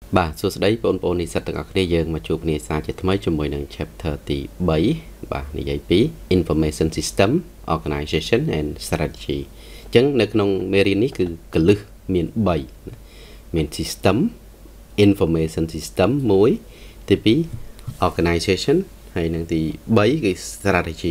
បាទសួស្តីបងប្អូននិស្សិតទាំងអស់គ្នាយើងមកជួបគ្នាសារជាថ្មីជាមួយនឹង chapter ទី3បាទនិយាយពី Information System Organization and Strategy អញ្ចឹងនៅក្នុងមេរៀននេះគឺកលឹះមាន3មាន System Information System 1ទី2 Organization ហើយនឹងទី3គឺ Strategy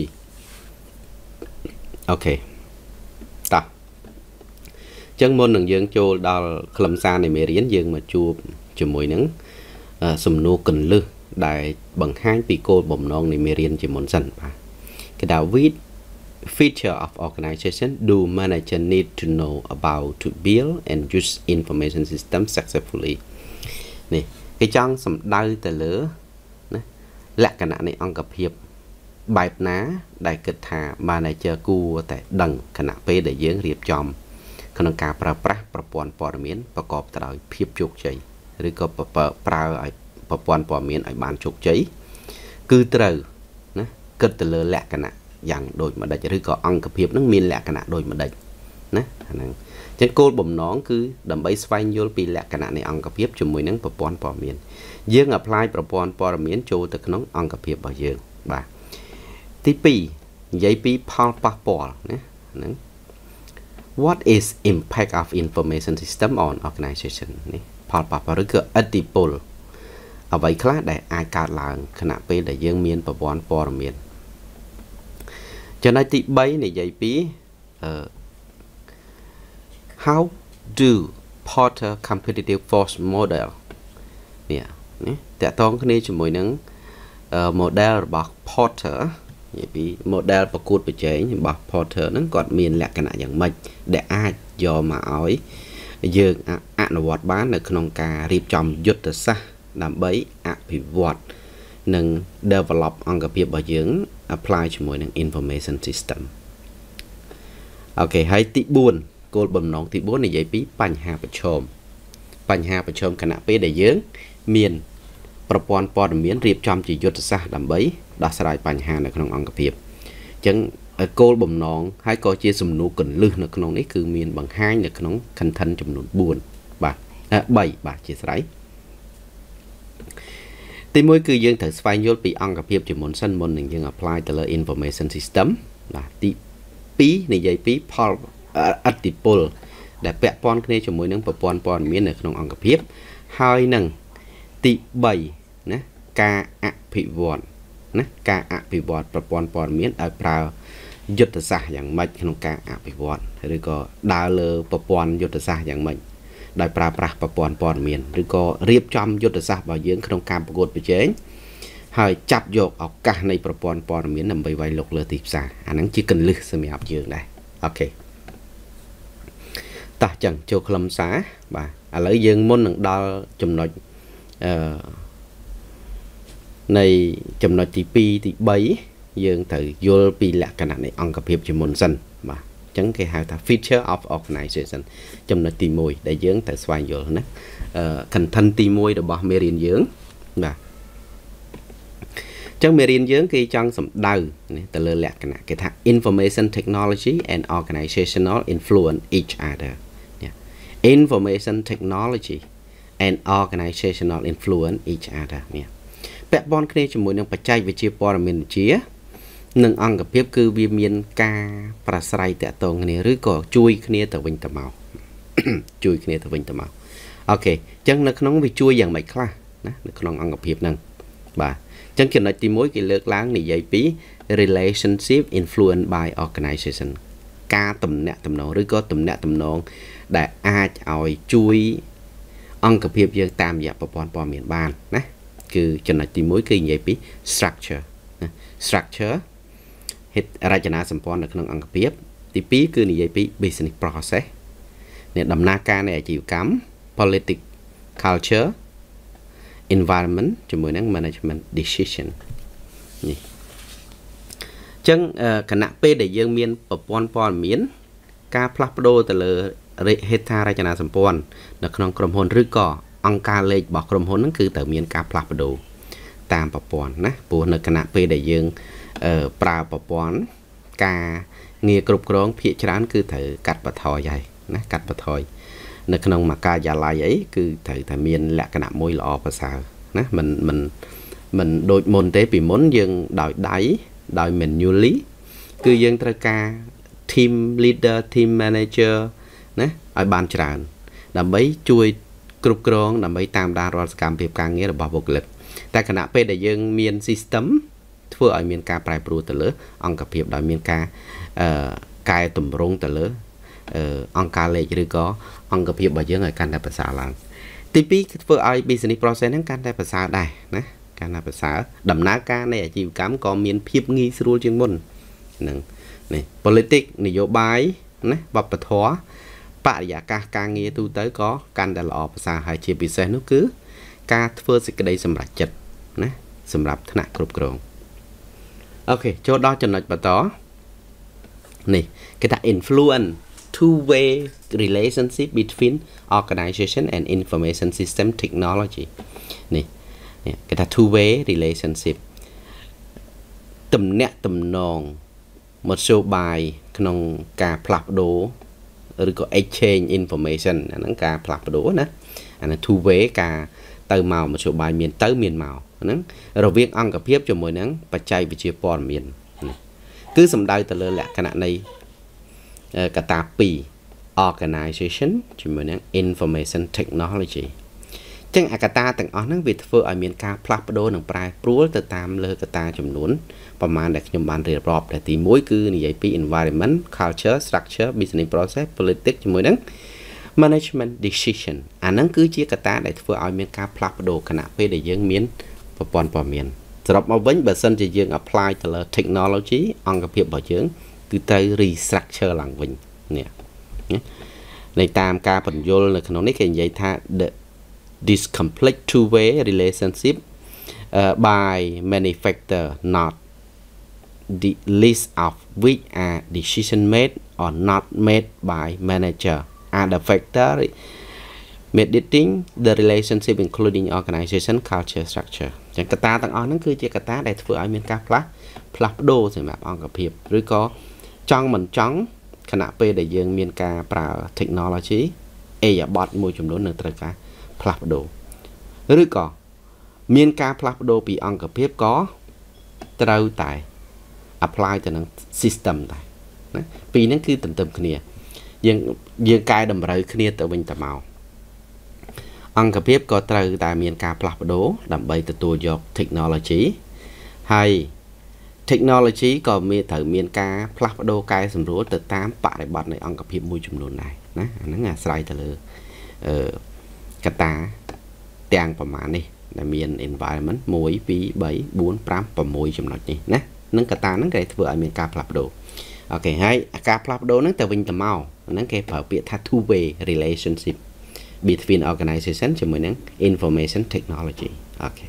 អូខេតោះអញ្ចឹងមុននឹងយើងចូលដល់ខ្លឹមសារនៃមេរៀនយើងមកជួបជាមួយនឹងសំណួរកន្លឹះដែលបង្ហាញពីគោលបំណងនៃមេរៀនជាមុនសិនបាទគេថា which feature of organization do manager need to know about to build and use information system successfully នេះគេចង់សំដៅទៅលើណាលក្ខណៈនៃអង្គភាពបែបណាដែលគិតថា manager គួរតែដឹងខណៈពេលដែលយើងរៀបចំក្នុងការប្រើប្រាស់ប្រព័ន្ធព័ត៌មានប្រកបទៅដោយភាពជោគជ័យឬក៏ប្រើឲ្យប្រព័ន្ធព័ត៌មានឲ្យបានជោគជ័យគឺត្រូវណាគិតទៅលើលក្ខណៈយ៉ាងដូចម្ដេចឬក៏អង្គភាពនឹងមានលក្ខណៈដូចម្ដេចណាអាហ្នឹងអញ្ចឹងគោលបំណងគឺដើម្បីស្វែងយល់ពីលក្ខណៈនៃអង្គភាពជាមួយនឹងប្រព័ន្ធព័ត៌មានយើង apply ប្រព័ន្ធព័ត៌មានចូលទៅក្នុងអង្គភាពរបស់យើងបាទទី2និយាយពីផលប៉ះពាល់ណាហ្នឹងWhat is impact of information system on organization នេះផលប៉ះពាល់ឬក៏ឥទ្ធិពលអ្វីខ្លះដែលអាចកើតឡើងខណៈពេលដែលយើងមានប្រព័ន្ធព័ត៌មានចំណុចទី3និយាយពី How do Porter competitive force model នេះតកតងគ្នាជាមួយនឹង model របស់ Porterនិយាយពី model ប្រកួតប្រជែងរបស់ Porter ហ្នឹងគាត់មានលក្ខណៈយ៉ាងម៉េចដែលអាចយកមកឲ្យយើងអនុវត្តបាននៅក្នុងការរៀបចំយុទ្ធសាស្ត្រដើម្បីអភិវឌ្ឍនិង develop អង្គភាពរបស់យើង apply ជាមួយនឹង information system អូខេហើយទី4គោលបំណងទី4និយាយពីបញ្ហាប្រឈមខណៈពេលដែលយើងមានប្រព័ន្ធព័ត៌មានរៀបចំជាយុទ្ធសាស្ត្រដើម្បីដោះស្រាយបញ្ហានៅក្នុងអង្គភាពអញ្ចឹងគោលបំណងហើយក៏ជាសំណួរកន្លឹះនៅក្នុងនេះគឺមានបង្ហាញនៅក្នុង content ចំនួន4បាទ3បាទជាស្រ័យទី1គឺយើងត្រូវស្វែងយល់ពីអង្គភាពជាមុនសិនមុននឹងយើង apply ទៅលើ information system បាទទី2និយាយពីផលឥទ្ធិពលដែលពាក់ព័ន្ធគ្នាជាមួយនឹងប្រព័ន្ធព័ត៌មាននៅក្នុងអង្គភាពហើយនឹងទី3ណាការអភិវឌ្ឍប្រព័ន្ធព័ត៌មានឲ្យប្រើយុទ្ធសាស្ត្រយ៉ាងម៉េចក្នុងការអភិវឌ្ឍឬក៏ដើរលើប្រព័ន្ធយុទ្ធសាស្ត្រយ៉ាងម៉េចដោយប្រើប្រាស់ប្រព័ន្ធព័ត៌មានឬក៏រៀបចំយុទ្ធសាស្ត្ររបស់យើងក្នុងការប្រកួតប្រជែងហើយចាប់យកឱកាសនៃប្រព័ន្ធព័ត៌មានដើម្បីវាយលុកលើទីផ្សារអាហ្នឹងជាកន្លឹះសម្រាប់យើងដែរអូខេតោះចឹងចូលខ្លឹមសារបាទឥឡូវយើងមុននឹងដល់ចំណុចនៃចំណុចទី2ទី3យើងត្រូវយល់ពីលក្ខណៈនៃអង្គភាពជាមុនសិនបាទអញ្ចឹងគេហៅថា feature of organization ចំណុចទី1ដែលយើងត្រូវស្វែងយល់ណាcontent ទី1របស់មេរៀនយើងបាទអញ្ចឹងមេរៀនយើងគេចង់សម្ដៅទៅលើលក្ខណៈគេថា information technology and organizational influence each other information technology and organizational influence each other នេះពាក់ព័ន្ធគ្នាជាមួយនឹងបច្ចេកវិទ្យាព័ត៌មានវិទ្យានិងអង្គភាពគឺវាមានការប្រស្រ័យតាក់ទងគ្នាឬក៏ជួយគ្នាទៅវិញទៅមកអូខេអញ្ចឹងនៅក្នុងវាជួយយ៉ាងម៉េចខ្លះណានៅក្នុងអង្គភាពហ្នឹងបាទអញ្ចឹងចំណុចទី1គេលើកឡើងនិយាយពី relationship influenced by organization ការទំនាក់ទំនងឬក៏ទំនាក់ទំនងដែលអាចឲ្យជួយអង្គភាពយើងតាមរយៈប្រព័ន្ធព័ត៌មានបានណាគឺចំណុចទី1គឺនិយាយពី structure រចនាសម្ព័ន្ធនៅក្នុងអង្គភាពទី2គឺនិយាយពី business process នេះដំណើរការនៃអាជីវកម្ម politics culture environment ជាមួយនឹង management decision នេះអញ្ចឹងគណៈពេលដែលយើងមានប្រព័ន្ធព័ត៌មានការផ្លាស់ប្ដូរទៅលើហេដ្ឋារចនាសម្ព័ន្ធនៅក្នុងក្រុមហ៊ុនឬក៏អង្គការលេខរបស់ក្រុមហ៊ុនហ្នឹងគឺត្រូវមានការផ្លាស់ប្ដូរតាមប្រព័ន្ធណាព្រោះនៅគណៈពេលដែលយើងប្រើប្រព័ន្ធការងារគ្រប់គ្រងភាគច្រើនគឺត្រូវកាត់បន្ថយហើយណាកាត់បន្ថយនៅក្នុងមកកាយាល័យអីគឺត្រូវតែមានលក្ខណៈមួយល្អប្រសើរណាមិនដូចមុនទេពីមុនយើងដោយដៃដោយ manually គឺយើងត្រូវការ team leader team manager ណាឲ្យបានច្រើនដើម្បីជួយគ្រប់គ្រងដើម្បីតាមដានរាល់សកម្មភាពការងាររបស់បុគ្គលិកតែគណៈពេលដែលយើងមាន system ធ្វើឲ្យមានការប្រែប្រួលទៅលើអង្គភាពដោយមានការកែតម្រង់ទៅលើអង្គការលេខឬក៏អង្គភាពរបស់យើងឲ្យកាន់តែប្រសើរឡើងទី2គឺធ្វើឲ្យ business process ហ្នឹងកាន់តែប្រសើរដែរណាកាន់តែប្រសើរដំណើរការនៃអាជីវកម្មក៏មានភាពងាយស្រួលជាងមុនហ្នឹងនេះ politics នយោបាយណាវប្បធម៌បរិយាកាសការងារទូទៅក៏កាន់តែល្អប្រសើរហើយជាពិសេសនោះគឺការធ្វើសេចក្តីសម្រេចចិត្តណាសម្រាប់ថ្នាក់គ្រប់គ្រងអូខេចូលដល់ចំណុចបន្តនេះគេថា influence two-way relationship between organization and information system technology នេះគេថា two-way relationship ទំនាក់ទំនងមធ្យោបាយក្នុងការផ្លាស់ប្ដូរឬក៏ exchange information អាហ្នឹងការផ្លាស់ប្ដូរណាអាហ្នឹង two-way ការទៅមកមធ្យោបាយមានទៅមានមកហ្នឹងរវាងអង្គភាពជាមួយនឹងបច្ចេកវិទ្យាព័ត៌មានគឺសំដៅទៅលើលក្ខណៈនៃកត្តា2 organization ជាមួយនឹង information technology ចឹងអាកត្តាទាំងអស់ហ្នឹងវាធ្វើឲ្យមានការផ្លាស់ប្ដូរនិងប្រែប្រួលទៅតាមលើកត្តាចំនួនប្រមាណដែលខ្ញុំបានរៀបរាប់តែទី1គឺនិយាយពី environment culture structure business process politics ជាមួយនឹង management decision អាហ្នឹងគឺជាកត្តាដែលធ្វើឲ្យមានការផ្លាស់ប្ដូរខណៈពេលដែលយើងមានប្រព័ន្ធព័ត៌មានសរុបមកវិញបើសិនជាយើង apply ទៅលើ technology អង្គភាពរបស់យើងគឺត្រូវ restructure ឡើងវិញនេះในតាមការបញ្យល់នៅក្នុងនេះគេនិយាយថា this complete two-way relationship by manufacturer not the list of which are decision made or not made by manager are the factor mediating the relationship including organization culture structure ចឹងកត្តាទាំងអស់ហ្នឹងគឺជាកត្តាដែលធ្វើឲ្យមានការផ្លាស់ប្ដូរសម្រាប់អង្គភាពឬក៏ចង់មិនចង់ខណៈពេលដែលយើងមានការប្រើ technology អេយ៉ាបតមួយចំនួននឹងត្រូវការផ្លាស់ប្ដូរឬក៏មានការផ្លាស់ប្ដូរពីអង្គភាពក៏ត្រូវតែ apply ទៅនឹង system ដែរណាពីរហ្នឹងគឺទន្ទឹមគ្នាយើងកែតម្រូវគ្នាទៅវិញទៅមកអង្គភាពក៏ត្រូវតែមានការផ្លាស់ប្ដូរដើម្បីទទួលយក technology ហើយ technology ក៏ត្រូវមានការផ្លាស់ប្ដូរកែសម្រួលទៅតាមបរិបទនៃអង្គភាពមួយចំនួនដែរណាអាហ្នឹងអាស្រ័យទៅលើកត្តាទាំងប្រមាណនេះដែលមាន environment 1 2 3 4 5 6ចំណុចនេះណានឹងកត្តាហ្នឹងគេធ្វើឲ្យមានការផ្លាស់ប្ដូរអូខេហើយការផ្លាស់ប្ដូរហ្នឹងទៅវិញទៅមកហ្នឹងគេប្រើពាក្យថា two way relationship between organization ជាមួយនឹង information technology អូខេ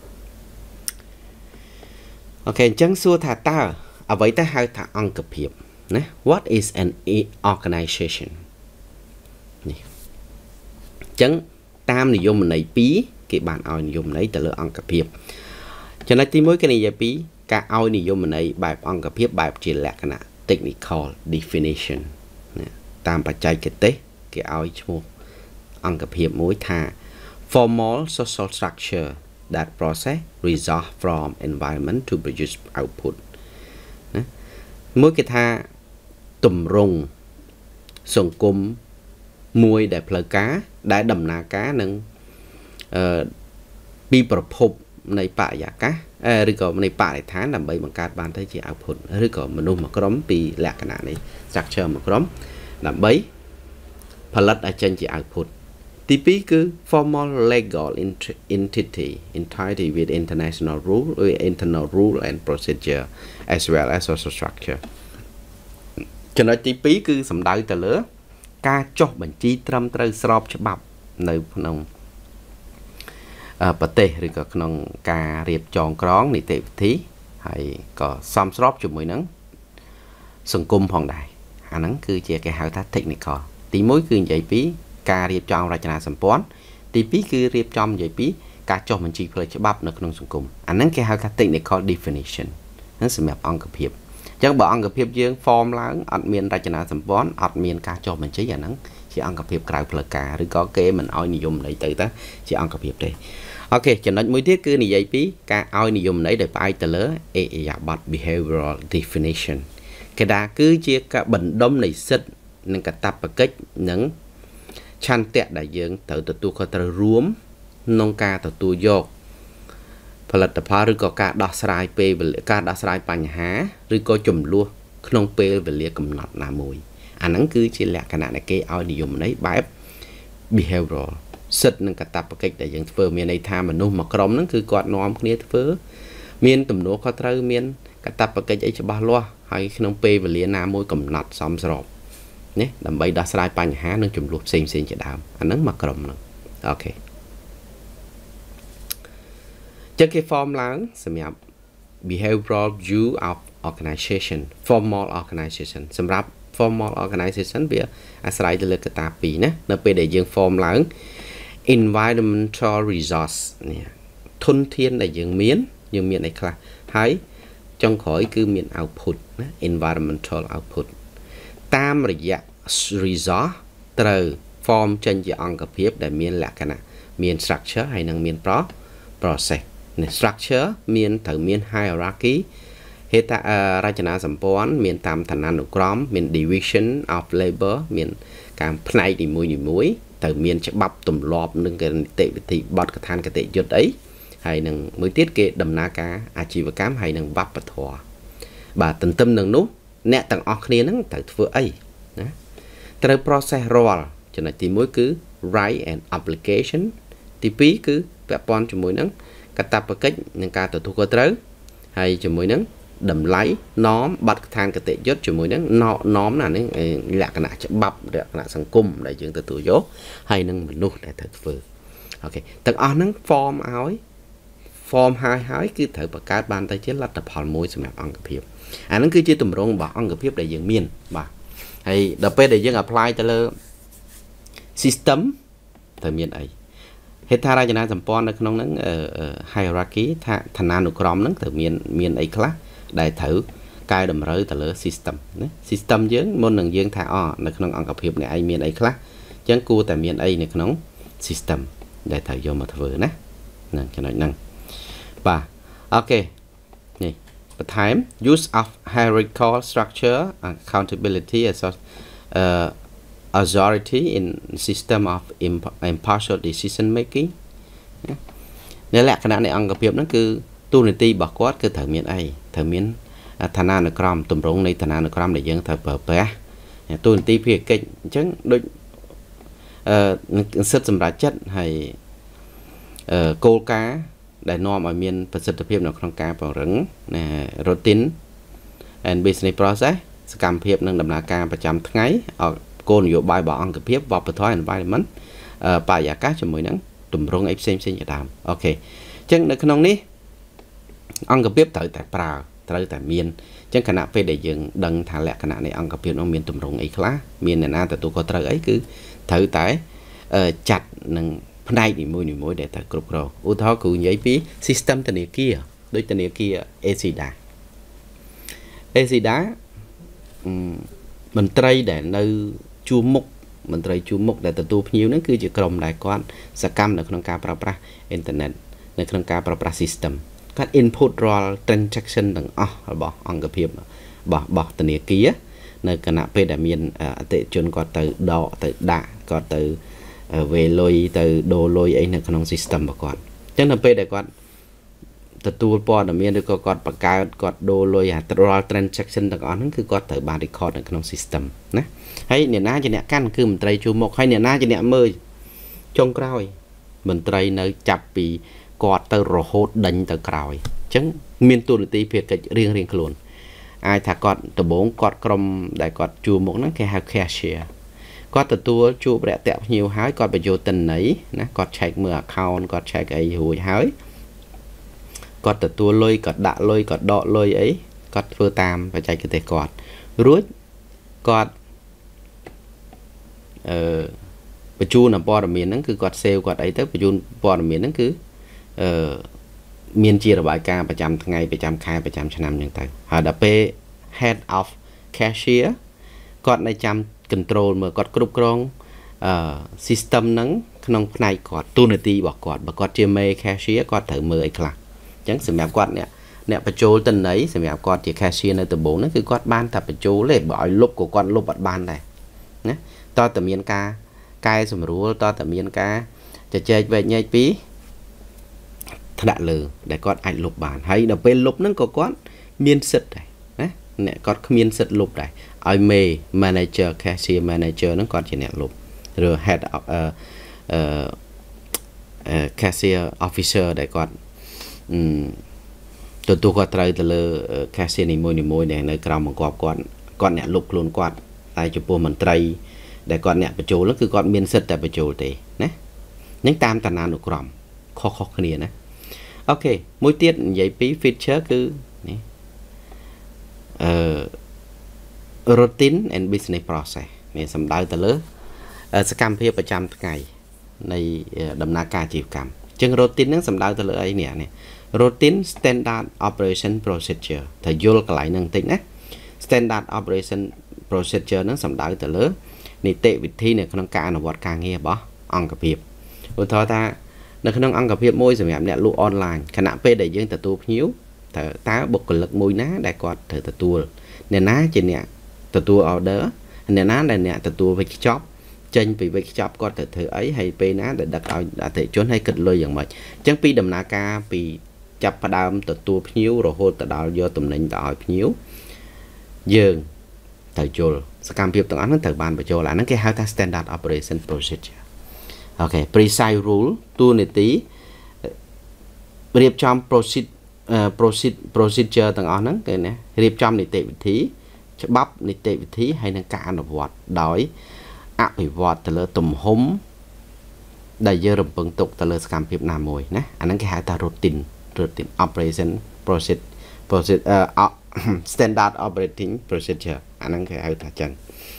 អញ្ចឹងសួរថាតើអ្វីទៅហៅថាអង្គភាពណា what is an organization នេះអញ្ចឹងតាមនិយមន័យ2គេបានឲ្យនិយមន័យទៅលើអង្គភាពចំណុចទី1គេនិយាយពីការឲ្យនិយមន័យបែបអង្គភាពបែបជាលក្ខណៈ technical definition ណាតាមបច្ចេកទេសគេឲ្យឈ្មោះអង្គភាពមួយថា formal social structure that process result from environment to produce output ណាមួយគេថាទម្រង់សង្គមមួយដែលផ្លូវការដែលដំណើរការនឹងពីប្រភពនៃបរិយាកាសឬក៏នៃបរិស្ថានដើម្បីបង្កើតបានទៅជា output ឬក៏មនុស្សមួយក្រុមពីលក្ខណៈនៃ structure មួយក្រុមដើម្បីផលិតឲ្យចេញជា output ទី2គឺ formal legal entity with international rule internal rule and procedure as well as social structure ចំណុចទី2គឺសំដៅទៅលើការចុះបញ្ជីត្រឹមត្រូវស្របច្បាប់នៅក្នុងប្រទេសឬក៏ក្នុងការរៀបចងក្រងនីតិវិធីហើយក៏សមស្របជាមួយនឹងសង្គមផងដែរអាហ្នឹងគឺជាគេហៅថា technical ទី1គឺនិយាយពីការរៀបចំរចនាសម្ព័ន្ធទី2គឺរៀបចំនិយាយពីការចុះបញ្ជីផ្លូវច្បាប់នៅក្នុងសង្គមអាហ្នឹងគេហៅថា technical definition ហ្នឹងសម្រាប់អង្គភាពអញ្ចឹងបើអង្គភាពយើង form ឡើងអត់មានរចនាសម្ព័ន្ធអត់មានការចុះបញ្ជីអាហ្នឹងជាអង្គភាពក្រៅផ្លូវការឬក៏គេមិនឲ្យនិយមន័យទៅតាជាអង្គភាពទេអូខេចំណុចមួយទៀតគឺនិយាយពីការឲ្យនិយមន័យដោយផ្អែកទៅលើអេយ៉ាប័ត behavioral definition គេថាគឺជាការបណ្ដុំនៃសិទ្ធិនិងកាតព្វកិច្ចនិងឆន្ទៈដែលយើងត្រូវទទួលខុសត្រូវរួមក្នុងការទទួលយកផលិតផលឬក៏ការដោះស្រាយពេលការដោះស្រាយបញ្ហាឬក៏ចំនួនក្នុងពេលវេលាកំណត់ណាមួយអាហ្នឹងគឺជាលក្ខណៈដែលគេឲ្យនិយមន័យបែប behavioral សិទ្ធិនិងកាតព្វកិច្ចដែលយើងធ្វើមានន័យថាមនុស្សមួយក្រុមហ្នឹងគឺគាត់នាំគ្នាធ្វើមានទំនួលខុសត្រូវមានកាតព្វកិច្ចអីច្បាស់លាស់ហើយក្នុងពេលវេលាណាមួយកំណត់សមស្របនេះដើម្បីដោះស្រាយបញ្ហានិងចំនួនផ្សេងៗជាដើមអាហ្នឹងមួយក្រុមហ្នឹងអូខេចឹងគេ form ឡើងសម្រាប់ behavioral view of organization formal organization សម្រាប់ formal organization វាអាស្រ័យទៅលើកត្តាពីរណានៅពេលដែលយើង form ឡើង environmental resource នេះធនធានដែលយើងមានអីខ្លះហើយចុងក្រោយគឺមាន output ណា environmental output តាមរយៈ resource ត្រូវ form ចេញជាអង្គភាពដែលមានលក្ខណៈមាន structure ហើយនិងមាន process structure មានត្រូវមាន hierarchy ហេតុរចនាសម្ព័ន្ធមានតាមឋានានុក្រមមាន division of labor មានការផ្នែកនីមួយៗត្រូវមានច្បាប់ទម្លាប់និងនីតិវិធីបទកថាគតិយុត្តអីហើយនឹងមួយទៀតគេដំណើរការអាជីវកម្មហើយនឹងវប្បធម៌បាទទន្ទឹមនឹងនោះអ្នកទាំងអស់គ្នានឹងត្រូវធ្វើអីណាត្រូវ process រាល់ចំណុចទី1គឺ right and obligation ទី2គឺពាក់ព័ន្ធជាមួយនឹងកាតព្វកិច្ចនិងការទទួលខុសត្រូវហើយជាមួយនឹងតម្លៃណមបទដ្ឋានគតិយុត្តជាមួយនឹងណមណានេះលក្ខណៈច្បាប់លក្ខណៈសង្គមដែលយើងទទួលយកហើយនឹងមនុស្សដែលត្រូវធ្វើអូខេទាំងអស់ហ្នឹង form ហើយគឺត្រូវបង្កើតបានទៅជាលទ្ធផលមួយសម្រាប់អង្គភាពអាហ្នឹងគឺជាទម្រង់របស់អង្គភាពដែលយើងមានបាទហើយដល់ពេលដែលយើង apply ទៅលើ system ត្រូវមានអីហេដ្ឋារចនាសម្ព័ន្ធនៅក្នុងហ្នឹងhierarchy ឋានានុក្រមហ្នឹងត្រូវមានអីខ្លះដែលត្រូវកែតម្រូវទៅលើ system ណា system យើងមុននឹងយើងថានៅក្នុងអង្គភាពនេះឯងមានអីខ្លះអញ្ចឹងគួរតែមានអីនៅក្នុង system ដែលត្រូវយកមកធ្វើណាហ្នឹងចំណុចហ្នឹងបាទអូខេនេះបន្ថែម use of hierarchical structure accountability as authority in system of impartial decision making ในលក្ខណៈនៃអង្គភាពហ្នឹងគឺទូនាទីរបស់គាត់គឺត្រូវមានអីត្រូវមានឋានានុក្រមទម្រង់នៃឋានានុក្រមដែលយើងត្រូវប្រើប្រាស់ទូនាទីភារកិច្ចអញ្ចឹងដូចសិទ្ធិសម្រាប់ចិត្តហើយគោលការណ៍ដែលនាំឲ្យមានប្រសិទ្ធភាពនៅក្នុងការពង្រឹង routine and business process សកម្មភាពនិងដំណើរការប្រចាំថ្ងៃគោលនយោបាយរបស់អង្គភាពវប្បធម៌ environment បរិយាកាសជាមួយនឹងទម្រង់អីផ្សេងៗជាដើមអូខេអញ្ចឹងនៅក្នុងនេះអង្គភាពត្រូវតែប្រើត្រូវតែមានអញ្ចឹងគណៈពេលដែលយើងដឹងថាលក្ខណៈនៃអង្គភាពនោះមានទម្រង់អីខ្លះមានអ្នកណាទទួលខុសត្រូវអីគឺត្រូវតែចាត់នឹងផ្នែកនីមួយៗដែលត្រូវគ្រប់គ្រងឧទាហរណ៍គ្រូនិយាយពី system ធនាគារដូចធនាគារ ASIDA មន្ត្រីដែលនៅជួរមុខមន្ត្រីជួរមុខដែលទទួលភ្ញៀវហ្នឹងគឺជាក្រុមដែលគាត់សកម្មនៅក្នុងការប្រើប្រាស់អ៊ីនធឺណិតនៅក្នុងការប្រើប្រាស់ system គាត់ input រាល់ transaction ទាំងអស់របស់អង្គភាពរបស់ធនាគារនៅគណៈពេលដែលមានអតិថិជនគាត់ទៅដកទៅដាក់គាត់ទៅវេលុយទៅដូរលុយអីនៅក្នុង system របស់គាត់អញ្ចឹងនៅពេលដែលគាត់ទទួលព័ត៌មានឬក៏គាត់បង្កើតគាត់ដូរលុយរាល់ transaction ទាំងអស់ហ្នឹងគឺគាត់ត្រូវបាន record នៅក្នុង system ណាហើយអ្នកណាជាអ្នកកាន់គឺមន្ត្រីជួរមុខហើយអ្នកណាជាអ្នកមើលចុងក្រោយមន្ត្រីនៅចាប់ពីគាត់ទៅរហូតដេញទៅក្រោយអញ្ចឹងមានទូនាទីភារកិច្ចរៀងខ្លួនអាចថាគាត់ដំបូងគាត់ក្រុមដែលគាត់ជួរមុខហ្នឹងគេហៅ cashier គាត់ទទួលជួបរយៈភ្ញៀវហើយគាត់បញ្ចូលទិន្នន័យណាគាត់ check មើល account គាត់ check អីរួចហើយគាត់ទទួលលុយគាត់ដាក់លុយគាត់ដកលុយអីគាត់ធ្វើតាមបច្ចេកទេសគាត់រួចគាត់បញ្ជូនព័ត៌មានហ្នឹងគឺគាត់ save គាត់អីទៅបញ្ជូនព័ត៌មានហ្នឹងគឺមានជារបាយការណ៍ប្រចាំថ្ងៃប្រចាំខែប្រចាំឆ្នាំអញ្ចឹងទៅហើយដល់ពេល head of cashier គាត់នៅចាំ control មើលគាត់គ្រប់គ្រង system ហ្នឹងក្នុងផ្នែកគាត់ទូនាទីរបស់គាត់បើគាត់ជាមេ cashier គាត់ត្រូវមើលអីខ្លះអញ្ចឹងសម្រាប់គាត់អ្នកបញ្ចូលទិន្នន័យសម្រាប់គាត់ជា cashier នៅដំបូងហ្នឹងគឺគាត់បានតែបញ្ចូលទេបើឲ្យលុបក៏គាត់លុបអត់បានដែរណាតើតើមានការកែសម្រួលតើតើមានការជជែកវែកញែកពីថ្នាក់លើដែលគាត់អាចលុបបានហើយដល់ពេលលុបហ្នឹងក៏គាត់មានសិទ្ធិដែរណាអ្នកគាត់គ្មានសិទ្ធិលុបដែរឲ្យមេ manager cashier manager ហ្នឹងគាត់ជាអ្នកលុបឬ head of cashier officer ដែលគាត់ទទួលគាត់ត្រូវទៅលើ cashier នីមួយៗដែលនៅក្រោមបង្គាប់គាត់អ្នកលុបខ្លួនគាត់តែចំពោះមន្ត្រីដែលគាត់អ្នកបញ្ចូលនោះគឺគាត់មានសិទ្ធិតែបញ្ចូលទេណានឹងតាមតាណានុក្រមខុសគ្នាណាអូខេមួយទៀតនិយាយពី feature គឺនេះroutine and business process នេះសំដៅទៅលើសកម្មភាពប្រចាំថ្ងៃនៃដំណើរការអាជីវកម្មអញ្ចឹង routine ហ្នឹងសំដៅទៅលើអីនេះ routine standard operation procedure តែយល់កន្លែងហ្នឹងបន្តិចណា standard operation procedure ហ្នឹងសំដៅទៅលើនីតិវិធីនៅក្នុងការអនុវត្តការងាររបស់អង្គភាពឧទាហរណ៍ថានៅក្នុងអង្គភាពមួយសម្រាប់អ្នកលក់អនឡាញខណៈពេលដែលយើងទទួលភ្ញៀវតើបុគ្គលិកមួយណាដែលគាត់ត្រូវទទួលអ្នកណាជាអ្នកទទួល order អ្នកណាដែលអ្នកទទួលវិកខ្ចប់ចេញពីវិកខ្ចប់គាត់ទៅធ្វើអីហើយពេលណាដែលដឹកឲ្យអតិថិជនឲ្យគិតលុយយ៉ាងម៉េចអញ្ចឹងពីដំណើរការពីចាប់ផ្ដើមទទួលភ្ញៀវរហូតដល់យកទំនិញទៅឲ្យភ្ញៀវយើងត្រូវយល់សកម្មភាពទាំងអស់ហ្នឹងត្រូវបានបញ្ចូលអាហ្នឹងគេហៅថា standard operation procedure អូខេ precise rule ទូនីតិរៀបចំ procedure ទាំងអស់ហ្នឹងគេណារៀបចំនីតិវិធីច្បាប់នីតិវិធីហើយនឹងការអនុវត្តដោយអភិវឌ្ឍទៅលើទំហំដែលយើងរំពឹងទុកទៅលើសកម្មភាពណាមួយណាអាហ្នឹងគេហៅថា routine operation standard operating procedure អាហ្នឹងគេហៅថាចឹង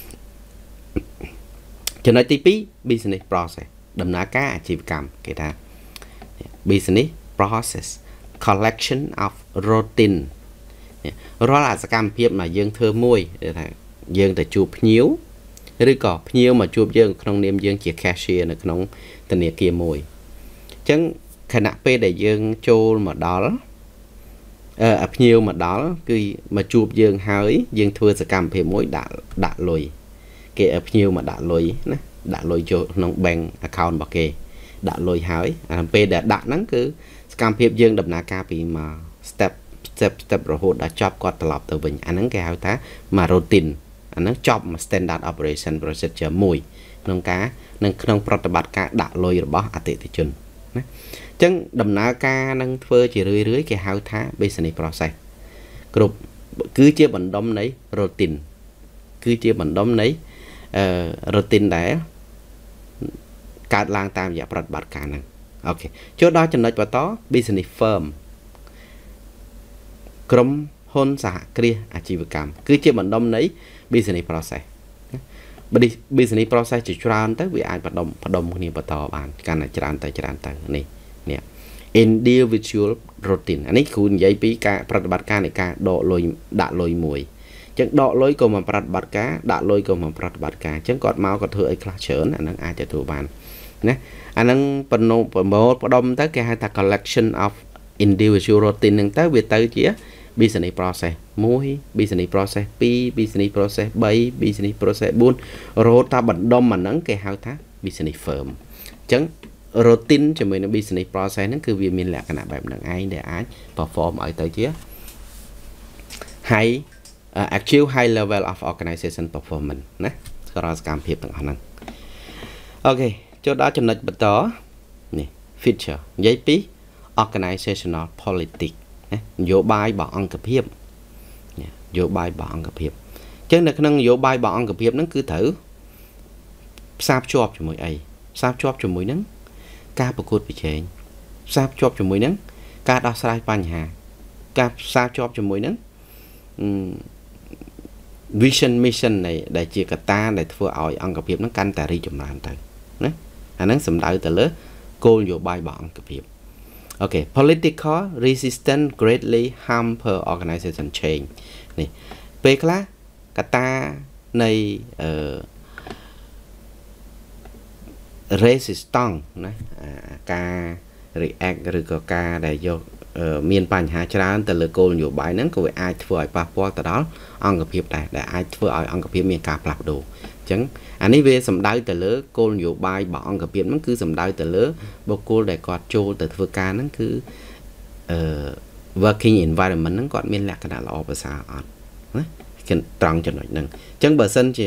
ចំណុចទី2 business process ដំណើរការអាជីវកម្មគេថា business process collection of routine រាល់អាសកម្មភាពដែលយើងធ្វើមួយថាយើងទៅជួបភ្ញៀវឬក៏ភ្ញៀវមកជួបយើងក្នុងនាមយើងជា cashier នៅក្នុងធនាគារមួយអញ្ចឹងខណៈពេលដែលយើងចូលមកដល់ភ្ញៀវមកដល់គឺមកជួបយើងហើយយើងធ្វើសកម្មភាពមួយដាក់លុយគេភ្ញៀវមកដាក់លុយណាដាក់លុយចូលក្នុង bank account របស់គេដាក់លុយហើយអាពេលដែលដាក់ហ្នឹងគឺសកម្មភាពយើងដំណើរការពីមក step រហូតដល់ចប់គាត់ត្រឡប់ទៅវិញអាហ្នឹងគេហៅថាមក routine អាហ្នឹងចប់មក standard operation procedure មួយក្នុងការក្នុងប្រតិបត្តិការដាក់លុយរបស់អតិថិជនណាអញ្ចឹងដំណើរការនឹងធ្វើជារឿយគេហៅថា business process គ្រប់គឺជាបណ្ដុំនៃ routine គឺជាបណ្ដុំនៃroutine ដែលកើតឡើងតាមរយៈប្រតិបត្តិការហ្នឹងអូខេចូលដល់ចំណុចបន្ត business firm ក្រុមហ៊ុនសហគ្រាសអាជីវកម្មគឺជាបណ្ដុំនៃ business process business process ជាច្រើនទៅវាអាចផ្ដុំគ្នាបន្តបានកាន់តែច្រើនទៅនេះ individual routine អានេះគ្រូនិយាយពីការប្រតិបត្តិការនៃការដកលុយដាក់លុយមួយអញ្ចឹងដកលុយក៏មកប្រតិបត្តិការដាក់លុយក៏មកប្រតិបត្តិការអញ្ចឹងគាត់មកក៏ធ្វើអីខ្លះច្រើនអាហ្នឹងអាចទទួលបានណាអាហ្នឹងប្រមូលផ្ដុំទៅគេហៅថា collection of individual routine ហ្នឹងទៅវាទៅជា business process 1 business process 2 business process 3 business process 4រហូតដល់បណ្ដុំអាហ្នឹងគេហៅថា business firm អញ្ចឹង routine ជាមួយនឹង business process ហ្នឹងគឺវាមានលក្ខណៈបែបហ្នឹងឯងដែលអាច perform ឲ្យទៅជា achieve high level of organization performance ណាស្រាលសកម្មភាពទាំងអស់ហ្នឹងអូខេចូលដល់ចំណុចបន្តនេះ feature និយាយពី organizational politics ណានយោបាយរបស់អង្គភាពនយោបាយរបស់អង្គភាពអញ្ចឹងនៅក្នុងនយោបាយរបស់អង្គភាពហ្នឹងគឺត្រូវផ្សារភ្ជាប់ជាមួយអីផ្សារភ្ជាប់ជាមួយនឹងការប្រកួតប្រជែងផ្សារភ្ជាប់ជាមួយនឹងការដោះស្រាយបញ្ហាការផ្សារភ្ជាប់ជាមួយនឹងvision mission ដែលជាកត្តាដែលធ្វើឲ្យអង្គភាពហ្នឹងកាន់តែរីកចម្រើនទៅណាអាហ្នឹងសំដៅទៅលើគោលនយោបាយរបស់អង្គភាពអូខេ political resistance greatly harm per organization change នេះពេលខ្លះកត្តានៃ resistance ណាការ react ឬក៏ការដែលយកមានបញ្ហាច្រើនទៅលើគោលនយោបាយហ្នឹងក៏វាអាចធ្វើឲ្យប៉ះពាល់ទៅដល់អង្គភាពដែរដែលអាចធ្វើឲ្យអង្គភាពមានការផ្លាស់ប្ដូរអញ្ចឹងអានេះវាសំដៅទៅលើគោលនយោបាយរបស់អង្គភាពហ្នឹងគឺសំដៅទៅលើបុគ្គលដែលគាត់ចូលទៅធ្វើការហ្នឹងគឺworking environment ហ្នឹងគាត់មានលក្ខណៈល្អប្រសើរអត់ណាត្រង់ចំណុចហ្នឹងអញ្ចឹងបើសិនជា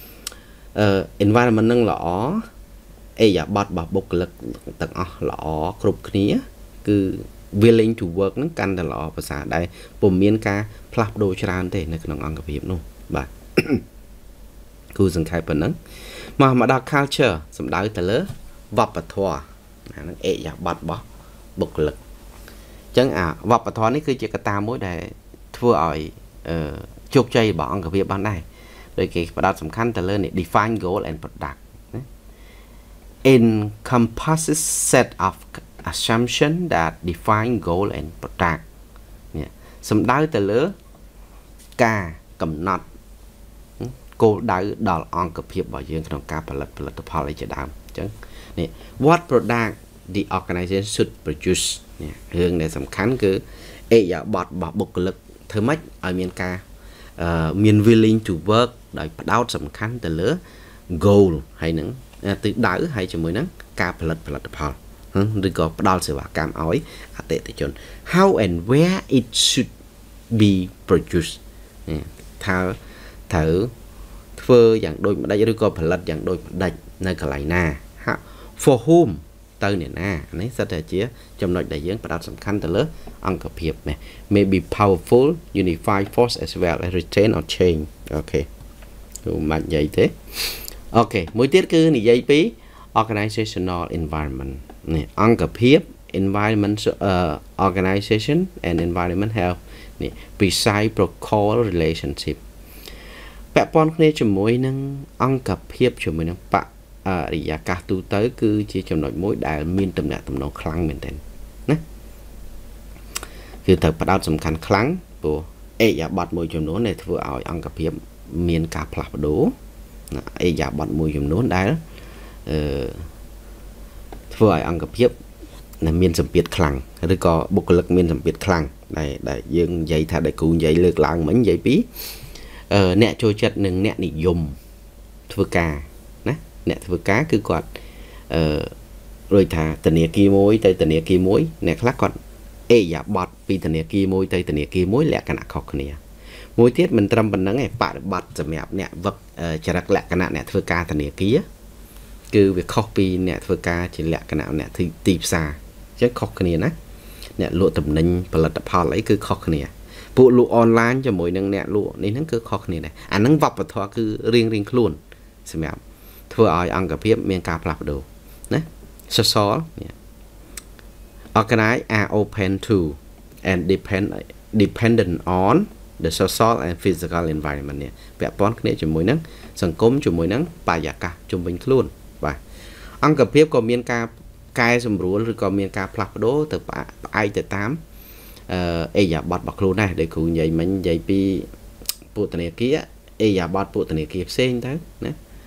environment ហ្នឹងល្អអេយ៉ាប័តរបស់បុគ្គលិកទាំងអស់ល្អគ្រប់គ្នាគឺ willing to work ហ្នឹងកាន់តែល្អប្រសើរដែរពុំមានការផ្លាស់ប្ដូរច្រើនទេនៅក្នុងអង្គភាពនោះបាទគូសង្ខេបប៉ុណ្ណឹងមកដល់ culture សំដៅទៅលើវប្បធម៌អាហ្នឹងអេយ៉ាប័តរបស់បុគ្គលិកអញ្ចឹងអាវប្បធម៌នេះគឺជាកត្តាមួយដែលធ្វើឲ្យជោគជ័យរបស់អង្គភាពបានដែរដោយគេផ្ដោតសំខាន់ទៅលើនេះ define goal and product encompasses set of assumption that define goal and product នេះសំដៅទៅលើការកំណត់គោលដៅដល់អង្គភាពរបស់យើងក្នុងការផលិតផលអីជាដើមអញ្ចឹងនេះ what product the organization should produce នេះរឿងដែលសំខាន់គឺអេយ៉ាប័តរបស់បុគ្គលិកធ្វើម៉េចឲ្យមានការមាន willing to work ដោយផ្ដោតសំខាន់ទៅលើ goal ហើយនឹងទិសដៅហើយជាមួយនឹងការផលិតផលឬក៏ផ្ដល់សេវាកម្មឲ្យអតិថិជន how and where it should be produced ថាត្រូវធ្វើយ៉ាងដូចម្ដេចឬក៏ផលិតយ៉ាងដូចម្ដេចនៅកន្លែងណា for whom ទៅអ្នកណានេះសិតតែជាចំណុចដែលយើងផ្ដោតសំខាន់ទៅលើអង្គភាពនេះ may be powerful unified force as well as retain or change អូខេមិននិយាយទេអូខេមួយទៀតគឺនិយាយពី organizational environment នេះអង្គភាព environment organization and environment have នេះ precise protocol relationship ពាក់ព័ន្ធគ្នាជាមួយនឹងអង្គភាពជាមួយនឹងបរិយាកាសទូទៅគឺជាចំណុចមួយដែលមានតំណែងតំណងខ្លាំងមែនទែនណាគឺត្រូវផ្ដោតសំខាន់ខ្លាំងព្រោះអេយ៉ាប័តមួយចំនួនដែលធ្វើឲ្យអង្គភាពមានការផ្លាស់ប្ដូរអេយ៉ាប័តមួយចំនួនដែលធ្វើឲ្យអង្គភាពមានសម្ពាធខ្លាំងឬក៏បុគ្គលិកមានសម្ពាធខ្លាំងដែលយើងនិយាយថាដែលគ្រូនិយាយលើកឡើងមិញនិយាយពីអ្នកចូលចិត្តនិងអ្នកនិយមធ្វើការណាអ្នកធ្វើការគឺគាត់ដូចថាធនាគារមួយទៅធនាគារមួយអ្នកខ្លះគាត់អេយ៉ាប័តពីធនាគារមួយទៅធនាគារមួយលក្ខណៈខុសគ្នាមួយទៀតមិនត្រឹមប៉ុណ្្នឹងឯងបរិបត្តិសម្រាប់អ្នកវឹកចរិតលក្ខណៈអ្នកធ្វើការធនាគារគឺវាខុសពីអ្នកធ្វើការជាលក្ខណៈអ្នកទីផ្សារអញ្ចឹងខុសគ្នាណាអ្នកលក់ទំនិញផលិតផលអីគឺខុសគ្នាពួកលក់អនឡាញជាមួយនឹងអ្នកលក់នេះហ្នឹងគឺខុសគ្នាដែរអាហ្នឹងវប្បធម៌គឺរៀងខ្លួនសម្រាប់ធ្វើឲ្យអង្គភាពមានការផ្លាស់ប្ដូរណាសសរ organize are open to and dependent on the social and physical environment នេះពាក់ព័ន្ធគ្នាជាមួយនឹងសង្គមជាមួយនឹងបរិយាកាសជុំវិញខ្លួនបាទអង្គភាពក៏មានការកែសម្រួលឬក៏មានការផ្លាស់ប្ដូរទៅផ្អែកទៅតាមអេយ៉ាប័តរបស់ខ្លួនដែរដែលគ្រូនិយាយមិញនិយាយពីពួកធនាគារអេយ៉ាប័តពួកធនាគារផ្សេងទៅណា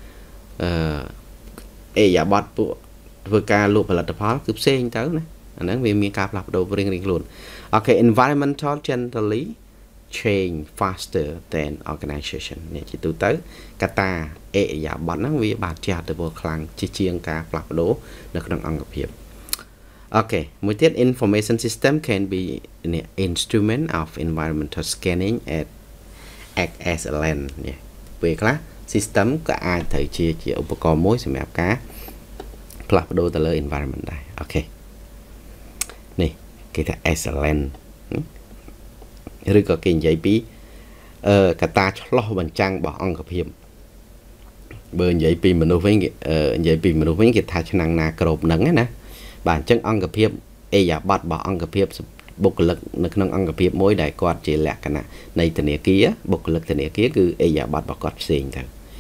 អេយ៉ាប័តពួកធ្វើការលក់ផលិតផលគឺផ្សេងទៅណាអាហ្នឹងវាមានការផ្លាស់ប្ដូររៀងខ្លួនអូខេ environmental generally change faster than organization នេះជាទូទៅកត្តាអេយ៉ាប័តហ្នឹងវាបានជះឥទ្ធិពលខ្លាំងជាងការផ្លាស់ប្ដូរនៅក្នុងអង្គភាពអូខេមួយទៀត information system can be an instrument of environmental scanning act as a lens នេះពេលខ្លះ system ក៏អាចត្រូវជាឧបករណ៍មួយសម្រាប់ការផ្លាស់ប្ដូរទៅលើ environment ដែរអូខេនេះគេថា as a lens ឬក៏គេនិយាយពីកត្តាឆ្លោះបញ្ចាំងរបស់អង្គភាពបើនិយាយពីមនុស្សវិញគេថាឆ្នាំងណាក្របនឹងណាបាទអញ្ចឹងអង្គភាពអេយ៉ាប័តរបស់អង្គភាពបុគ្គលិកនៅក្នុងអង្គភាពមួយដែលគាត់ជាលក្ខណៈនៃធនាគារបុគ្គលិកធនាគារគឺអេយ៉ាប័តរបស់គាត់ផ្សេងទៅ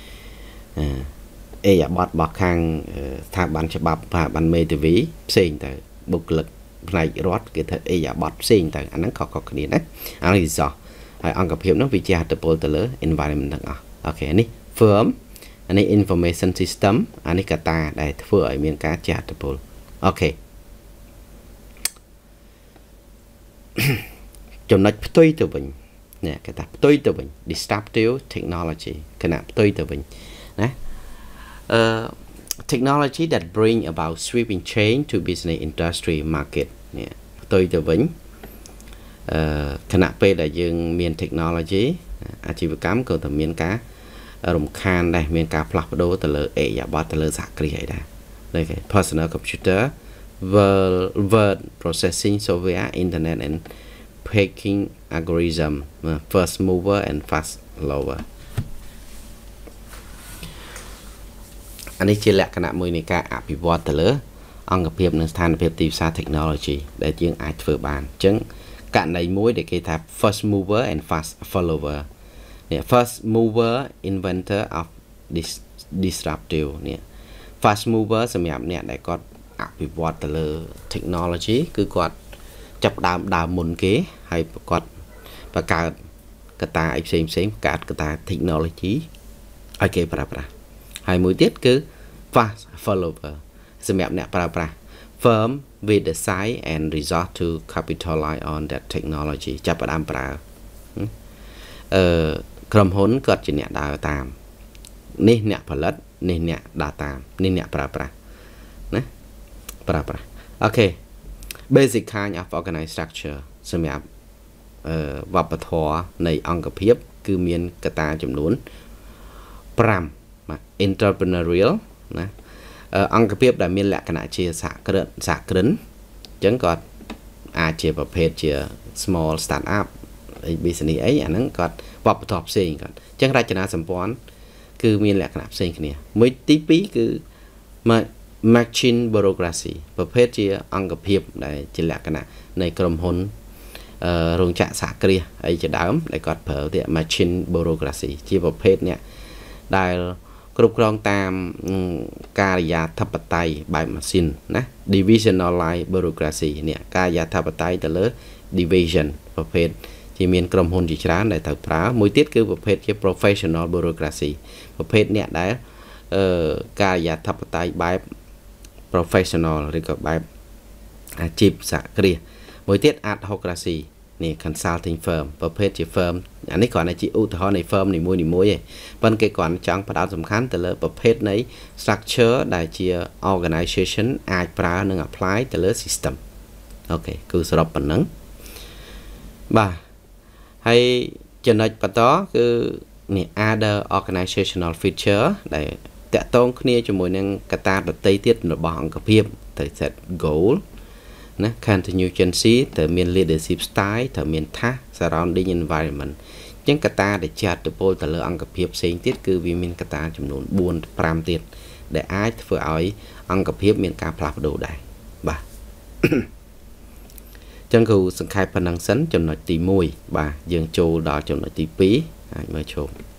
អេយ៉ាប័តរបស់ខាងស្ថាប័នច្បាប់ស្ថាប័នមេធាវីផ្សេងទៅបុគ្គលិកផ្នែករដ្ឋគេថាអេយ៉ាប័តផ្សេងទៅអាហ្នឹងខុសៗគ្នាណាអានេះសោះហើយអង្គភាពហ្នឹងវាជាឥទ្ធិពលទៅលើ environment ទាំងអស់អូខេនេះ firm อันนี้ information system อันนี้กตาได้ធ្វើឲ្យមានការចាត់តពលអូខេចំណុចផ្ទុយទៅវិញនេះគេថាផ្ទុយទៅវិញ disruptive technology គណៈផ្ទុយទៅវិញណាtechnology that bring about sweeping change to business industry market នេះផ្ទុយទៅវិញគណៈពេលដែលយើងមាន technology អាជីវកម្មក៏តែមានការរំខានដែរមានការផ្លាស់ប្ដូរទៅលើអេយ៉ាប័តទៅលើសហគ្រាសអីដែរដូចគេ personal computer word processing software internet and packing algorithm first mover and fast follower អានេះជាលក្ខណៈមួយនៃការអភិវឌ្ឍទៅលើអង្គភាពនិងស្ថានភាពទីផ្សារ technology ដែលយើងអាចធ្វើបានអញ្ចឹងករណីមួយដែលគេថា first mover and fast follower នេះ first mover inventor of disruptive នេះ fast mover សម្រាប់អ្នកដែលគាត់អភិវឌ្ឍទៅលើ technology គឺគាត់ចាប់ដើមមុនគេហើយគាត់បង្កើតកត្តាអីផ្សេងបង្កើតកត្តា technology ឲ្យគេប្រើប្រាស់ហើយមួយទៀតគឺ fast follower សម្រាប់អ្នកប្រើប្រាស់ firm with the size and resort to capitalize on that technology ចាប់ផ្ដើមប្រើក្រុមហ៊ុនគាត់ជាអ្នកដើរតាមនេះអ្នកផលិតនេះអ្នកដើរតាមនេះអ្នកប្រើប្រាស់ណាប្រើប្រាស់អូខេ basic kind of organized structure សម្រាប់វប្បធម៌នៃអង្គភាពគឺមានកត្តាចំនួន5 entrepreneurial ណាអង្គភាពដែលមានលក្ខណៈជាសហគ្រិនអញ្ចឹងគាត់អាចជាប្រភេទជា small start up business អីអាហ្នឹងគាត់វប្បធម៌ផ្សេងគាត់អញ្ចឹងរចនាសម្ព័ន្ធគឺមានលក្ខណៈផ្សេងគ្នាមួយទី2គឺ machine bureaucracy ប្រភេទជាអង្គភាពដែលជាលក្ខណៈនៃក្រុមហ៊ុនរោងចក្រសហគ្រាសអីជាដើមដែលគាត់ប្រើទៀត machine bureaucracy ជាប្រភេទអ្នកដែលគ្រប់គ្រងតាមការិយាធិបតេយ្យបែបម៉ាស៊ីនណា divisionalized bureaucracy នេះការិយាធិបតេយ្យទៅលើ division ប្រភេទជាមានក្រុមហ៊ុនជាច្រើនដែលត្រូវប្រើមួយទៀតគឺប្រភេទជា professional bureaucracy ប្រភេទអ្នកដែលការិយាធិបតេយ្យបែប professional ឬក៏បែបអាជីពសហគ្រាសមួយទៀត adhocracy នេះ consulting firm ប្រភេទជា firm អានេះគ្រាន់តែជាឧទាហរណ៍នៃ firm នីមួយទេប៉ុន្តែគេគ្រាន់ចង់ផ្ដោតសំខាន់ទៅលើប្រភេទនៃ structure ដែលជា organization អាចប្រើនិង apply ទៅលើ system អូខេគឺសរុបប៉ុណ្ណឹងបាទហើយចំណុចបន្តគឺនេះ other organizational feature ដែលតាក់ទងគ្នាជាមួយនឹងកត្តាដទៃទៀតរបស់អង្គភាពទៅ set goal ណា contingency ត្រូវមាន leadership style ត្រូវមាន task surrounding environment អញ្ចឹងកត្តាដែលចាត់ទៅពលទៅលើអង្គភាពផ្សេងទៀតគឺវាមានកត្តាចំនួន4 5ទៀតដែលអាចធ្វើឲ្យអង្គភាពមានការផ្លាស់ប្ដូរដែរបាទចឹងគឺសង្ខេបប៉ុណ្ណឹងសិនចំណុចទី1បាទយើងចូលដល់ចំណុចទី2អាចមើលជុំ